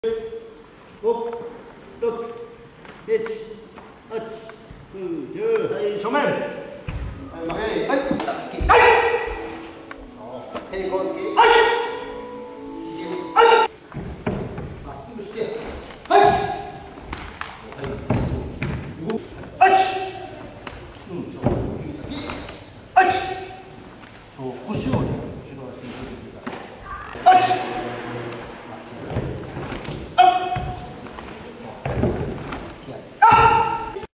5、6、7、8、9、10。はい、正面。はい、曲げ。はい。